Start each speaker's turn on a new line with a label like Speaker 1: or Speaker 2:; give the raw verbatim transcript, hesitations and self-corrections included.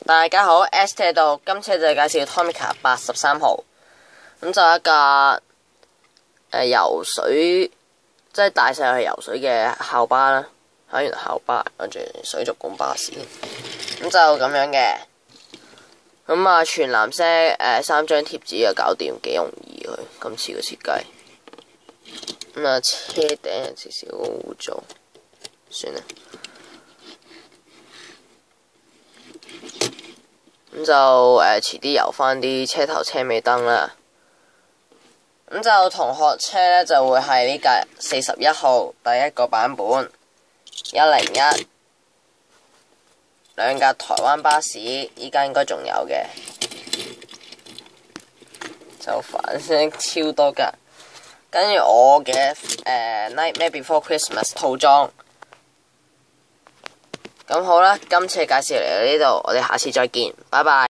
Speaker 1: 大家好 ，S T 度，今次就介紹 Tomica 八十三號，咁就一架誒、呃、游水，即係帶晒去游水嘅校巴啦，考完校巴跟住水族館巴士，咁就咁樣嘅，咁啊全藍色誒、呃、三張貼紙就搞掂，幾容易佢今次嘅設計，咁啊車頂有少少污糟，算啦。咁就誒遲啲油翻啲車頭車尾燈啦。咁就同學車咧就會係呢架四十一號第一個版本，一零一兩架台灣巴士，依家應該仲有嘅，就反聲超多架。跟住我嘅誒、呃、Nightmare Before Christmas 套裝。咁好啦，今次嘅介紹嚟到呢度，我哋下次再見，拜拜。